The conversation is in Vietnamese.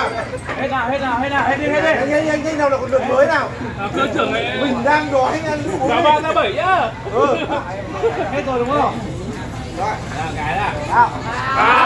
Hết nào, hết nào, hết nào, hết đi, hết đi. Nhanh nào là còn lượt mới nào. Cơ trưởng này. Mình đang đói anh ăn. Cả 3 ra 7 nhá. Hết rồi đúng không? Rồi. Cái là.